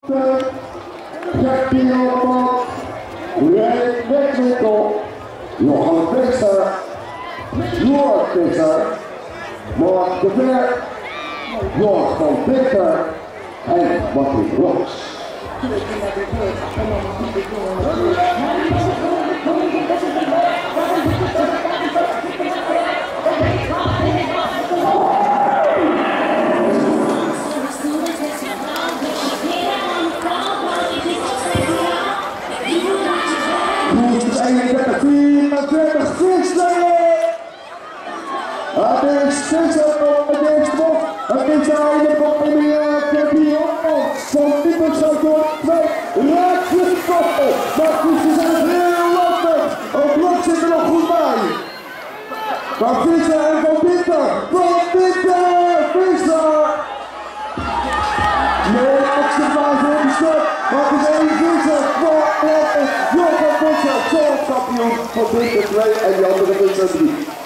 Mexico, Johan Visser, Johan Visser, Mark de Ver, Johan van Bitter en Martin Roos. Van Visser en Van Bitter! Van Bitter! Visser! Nee, extra fase in de stad. Wat is één Visser? Johan Visser, zo'n kampioen van Bitter 2 en die andere Visser 3.